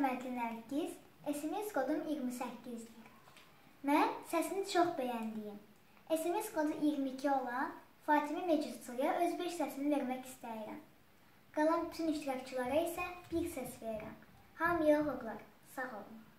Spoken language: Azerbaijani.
hörmətli Nərgiz, SMS kodum 28-dir. Mən səsini çox bəyəndiyim, SMS kodu 22 olan Fatimə Mecuzçuya öz 5 səsini vermək istəyirəm. Qalan bütün iştirakçılara isə bir səs verirəm. Hamıya uğurlar, sağ olun.